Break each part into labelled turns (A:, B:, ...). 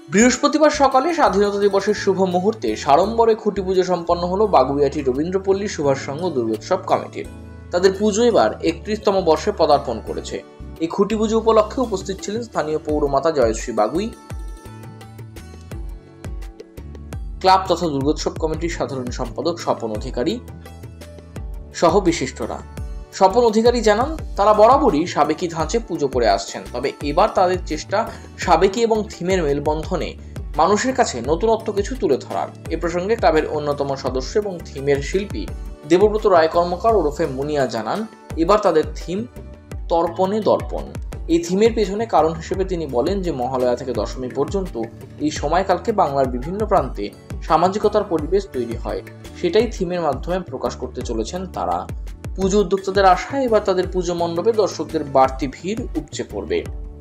A: বৃহস্পতিবার সকালে স্বাধীনতা দিবসের শুভ মুহূর্তে সাড়ম্বরে খুঁটি পুজো সম্পন্ন হলো বাগুইআটি রবীন্দ্রপল্লী সুভাষ সংঘ দুর্গোৎসব কমিটির। তাদের পুজো এবার 31তম বর্ষে পদার্পণ করেছে। এই খুঁটি পুজো উপলক্ষে উপস্থিত ছিলেন স্থানীয় পৌরমাতা জয়শ্রী বাগুই, ক্লাব তথা দুর্গোৎসব কমিটির সাধারণ সম্পাদক স্বপন অধিকারী সহ বিশিষ্টরা। স্বপন অধিকারী জানান, তারা বরাবরই সাবেকি ধাঁচে পুজো করে আসছেন, তবে এবার তাদের চেষ্টা সাবেকি এবং থিমের মেলবন্ধনে মানুষের কাছে নতুনত্ব কিছু তুলে ধরার। এ প্রসঙ্গে ক্লাবের অন্যতম সদস্য এবং থিমের শিল্পী দেবব্রত রায় কর্মকার ওরফে মুনিয়া জানান, এবার তাদের থিম তর্পণে দর্পণ। এই থিমের পেছনে কারণ হিসেবে তিনি বলেন যে মহালয়া থেকে দশমী পর্যন্ত এই সময়কালকে বাংলার বিভিন্ন প্রান্তে সামাজিকতার পরিবেশ তৈরি হয়, সেটাই থিমের মাধ্যমে প্রকাশ করতে চলেছেন তারা। পুজো উদ্যোক্তাদের আশায় এবার তাদের পুজো মণ্ডপে দর্শকদের বাড়তি ভিড় উপচে পড়বে।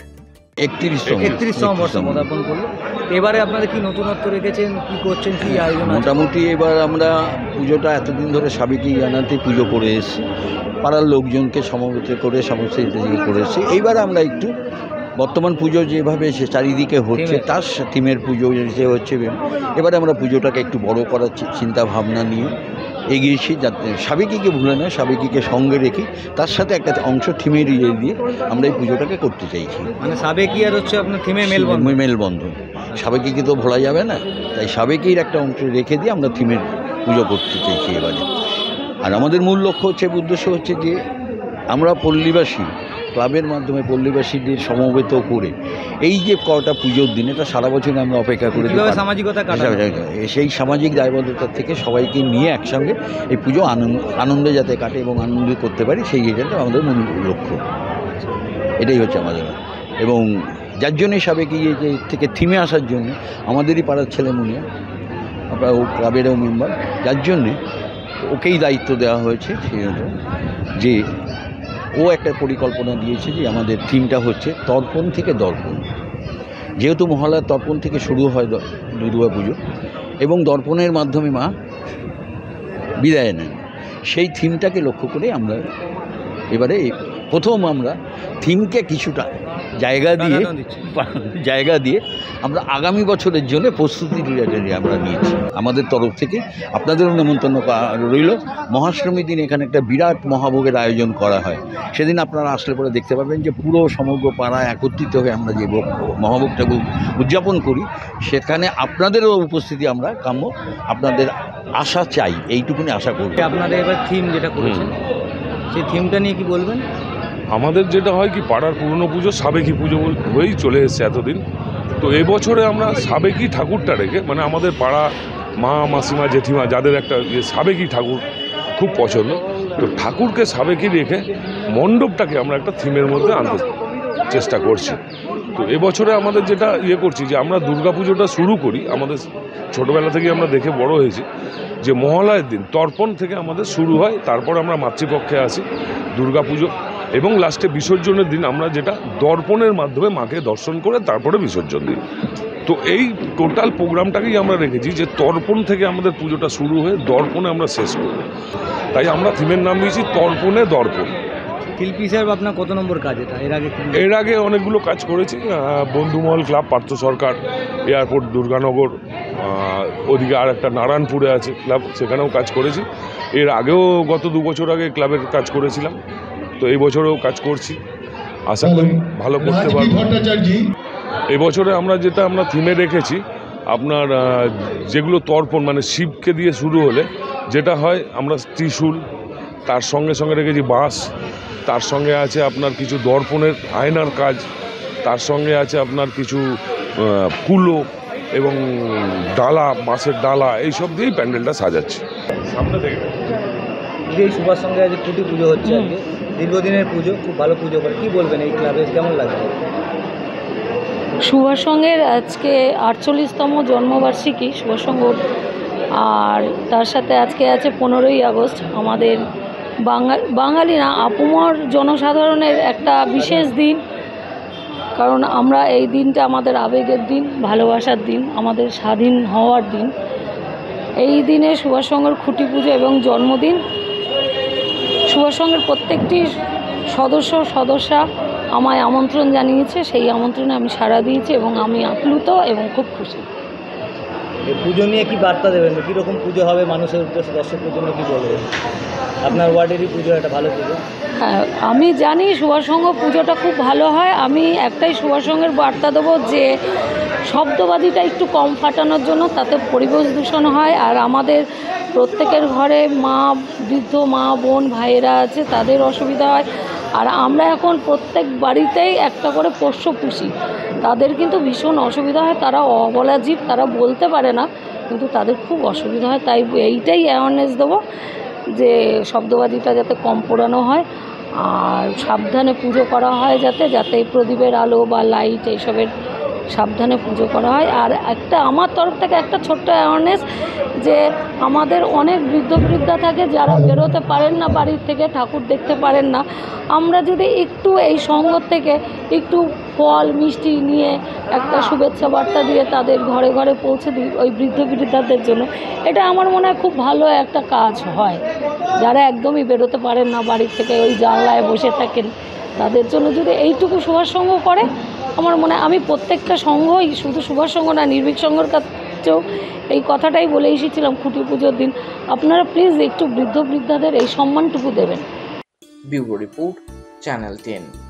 B: 31তম বর্ষ পদার্পণ করলো। এবারে আপনারা কি নতুনত্ব রেখেছেন, কি করছেন, কি আয়োজন?
C: মোটামুটি এবার আমরা পুজোটা এতদিন ধরে সাবেকি জানাতে পুজো করে এসেছি, পাড়ার লোকজনকে সমবেত করে সমস্ত করে এসেছি। এইবার আমরা একটু বর্তমান পুজো যেভাবে সে চারিদিকে হচ্ছে তার থিমের পুজো যে হচ্ছে, এবারে আমরা পুজোটাকে একটু বড় করার চিন্তা ভাবনা নিয়ে এগিয়েছি, যাতে সাবেকিকে ভুলে না, সাবেকিকে সঙ্গে রেখে তার সাথে একটা অংশ থিমের দিয়ে আমরা এই পুজোটাকে করতে চাইছি।
B: মানে সাবেকি আর হচ্ছে আপনার থিমে
C: মেলবন্ধন, সাবেকিকে তো ভোলা যাবে না, তাই সাবেকির একটা অংশ রেখে দিয়ে আমরা থিমের পুজো করতে চাইছি এবারে। আর আমাদের মূল লক্ষ্য হচ্ছে, উদ্দেশ্য হচ্ছে যে আমরা পল্লীবাসী ক্লাবের মাধ্যমে পল্লীবাসীদের সমবেত করে এই যে কটা পুজোর দিন, এটা সারা বছর আমরা অপেক্ষা করে সেই সামাজিক দায়বদ্ধতার থেকে সবাইকে নিয়ে একসঙ্গে এই পুজো আনন্দে যাতে কাটে এবং আনন্দ করতে পারি, সেই জায়গাটা আমাদের মূল লক্ষ্য। এটাই হচ্ছে আমাদের। এবং যার জন্যে সাবেকি যে থেকে থিমে আসার জন্য আমাদেরই পাড়ার ছেলে মুনিয়া, আমরা ও ক্লাবেরও মেম্বার, যার জন্যে ওকেই দায়িত্ব দেওয়া হয়েছে যে ও একটা পরিকল্পনা দিয়েছে যে আমাদের থিমটা হচ্ছে তর্পণ থেকে দর্পণ। যেহেতু মহালয়ার তর্পণ থেকে শুরু হয় দুর্গা পুজো এবং দর্পণের মাধ্যমে মা বিদায় নেন, সেই থিমটাকে লক্ষ্য করে আমরা এবারে প্রথম আমরা থিমকে কিছুটা জায়গা দিয়ে আমরা আগামী বছরের জন্য প্রস্তুতি আমরা নিয়েছি। আমাদের তরফ থেকে আপনাদেরও নেমন্তন্ন রইল। মহাষ্টমীর দিন এখানে একটা বিরাট মহাভোগের আয়োজন করা হয়, সেদিন আপনারা আসলে পরে দেখতে পাবেন যে পুরো সমগ্র পাড়া একত্রিত হয়ে আমরা যে মহাভোগটা উদযাপন করি, সেখানে আপনাদেরও উপস্থিতি আমরা কাম্য, আপনাদের আশা চাই, এইটুকুনি আশা করি।
B: আপনারা এবার থিম যেটা করেছেন সেই থিমটা নিয়ে কি বলবেন?
D: আমাদের যেটা হয় কি, পাড়ার পুরনো পুজো সাবেকি পুজো হয়েই চলে এসছে এতদিন, তো এবছরে আমরা সাবেকি ঠাকুরটা রেখে, মানে আমাদের পাড়া মা মাসিমা জেঠিমা যাদের একটা সাবেকি ঠাকুর খুব পছন্দ, তো ঠাকুরকে সাবেকি রেখে মণ্ডপটাকে আমরা একটা থিমের মধ্যে আনতে চেষ্টা করছি। তো এবছরে আমাদের যেটা করছি যে আমরা দুর্গা পুজোটা শুরু করি, আমাদের ছোটোবেলা থেকে আমরা দেখে বড় হয়েছি যে মহালয়ের দিন তর্পণ থেকে আমাদের শুরু হয়, তারপর আমরা মাতৃপক্ষে আসি দুর্গা পুজো, এবং লাস্টে বিসর্জনের দিন আমরা যেটা দর্পণের মাধ্যমে মাকে দর্শন করে তারপরে বিসর্জন দিই। তো এই টোটাল প্রোগ্রামটাকেই আমরা রেখেছি যে তর্পণ থেকে আমাদের পুজোটা শুরু হয়ে দর্পণে আমরা শেষ করব, তাই আমরা থিমের নাম দিয়েছি তর্পণে দর্পণ।
B: শিল্পী সাহেব, আপনার কত নম্বর কাজ এটা?
D: এর আগে অনেকগুলো কাজ করেছি, বন্ধুমহল ক্লাব, পার্থ সরকার, এয়ারপোর্ট দুর্গানগর, ওদিকে আর একটা নারায়ণপুরে আছে ক্লাব, সেখানেও কাজ করেছি। এর আগেও গত 2 বছর আগে ক্লাবের কাজ করেছিলাম, তো এই বছরেও কাজ করছি, আশা করি ভালো করতে পারবো। এবছরে আমরা থিমে রেখেছি আপনার যেগুলো তর্পণ, মানে শিবকে দিয়ে শুরু হলে যেটা হয়, আমরা ত্রিশূল, তার সঙ্গে সঙ্গে রেখেছি বাঁশ, তার সঙ্গে আছে আপনার কিছু দর্পণের আয়নার কাজ, তার সঙ্গে আছে আপনার কিছু কুলো এবং ডালা, বাঁশের ডালা, এইসব দিয়েই প্যান্ডেলটা সাজাচ্ছি। সামনে থেকে
B: এই সুভাষ সঙ্গে আজ খুঁটি পুজো হচ্ছে, আজকে দীর্ঘদিনের পুজো, খুব ভালো পুজো করে, কী বলবেন এই ক্লাবে কেমন লাগবে?
E: সুভাষ সংঘের আজকে 48তম জন্মবার্ষিকী সুভাষ সংঘ, আর তার সাথে আজকে আছে 15ই আগস্ট, আমাদের বাঙালি না আপামর জনসাধারণের একটা বিশেষ দিন, কারণ আমরা এই দিনটা আমাদের আবেগের দিন, ভালোবাসার দিন, আমাদের স্বাধীন হওয়ার দিন। এই দিনে সুভাষ সংঘের খুঁটি পুজো এবং জন্মদিন। সুভাষ সংঘের প্রত্যেকটি সদস্যা আমায় আমন্ত্রণ জানিয়েছে, সেই আমন্ত্রণে আমি সাড়া দিয়েছি এবং আমি আপ্লুত এবং খুব খুশি।
B: এই পুজো নিয়ে কি বার্তা দেবেন, কীরকম পুজো হবে মানুষের উদ্দেশ্যে, দর্শকদের জন্য কী বলবেন? আপনার ওয়ার্ডেরই পুজো, একটা ভালো পুজো।
E: হ্যাঁ, আমি জানি সুভাষসংঘ পুজোটা খুব ভালো হয়। আমি একটাই সুভাষসংঘের বার্তা দেবো যে শব্দবাজিটা একটু কম ফাটানোর জন্য, তাতে পরিবেশ দূষণ হয়। আর আমাদের প্রত্যেকের ঘরে বৃদ্ধ মা বোন ভাইয়েরা আছে, তাদের অসুবিধা হয়। আর আমরা এখন প্রত্যেক বাড়িতেই একটা করে পোষ্য পুষি, তাদের কিন্তু ভীষণ অসুবিধা হয়। তারা অবলা জীব, তারা বলতে পারে না, কিন্তু তাদের খুব অসুবিধা হয়। তাই এইটাই অ্যাওয়ারনেস দেবো যে শব্দবাজিটা যাতে কম পোড়ানো হয় আর সাবধানে পুজো করা হয়, যাতে প্রদীপের আলো বা লাইট এইসবের সাবধানে পুজো করা হয়। আর একটা আমার তরফ থেকে একটা ছোট্ট অ্যাওয়ারনেস, যে আমাদের অনেক বৃদ্ধা থাকে যারা বেরোতে পারেন না বাড়ির থেকে, ঠাকুর দেখতে পারেন না। আমরা যদি একটু এই সংঘ থেকে একটু ফল মিষ্টি নিয়ে একটা শুভেচ্ছা বার্তা দিয়ে তাদের ঘরে ঘরে পৌঁছে দিই ওই বৃদ্ধাদের জন্য, এটা আমার মনে হয় খুব ভালো একটা কাজ হয়। যারা একদমই বেরোতে পারেন না বাড়ির থেকে, ওই জানলায় বসে থাকেন, তাদের জন্য যদি এইটুকু সুভাষসংঘ করে, আমার মনে হয়, আমি প্রত্যেকটা সংঘই, শুধু সুভাষসংঘ না, নির্ভীক সংঘর কাছেও এই কথাটাই বলে এসেছিলাম খুঁটি পুজোর দিন, আপনারা প্লিজ একটু বৃদ্ধাদের এই সম্মানটুকু দেবেন।
A: Bureau report, channel 10।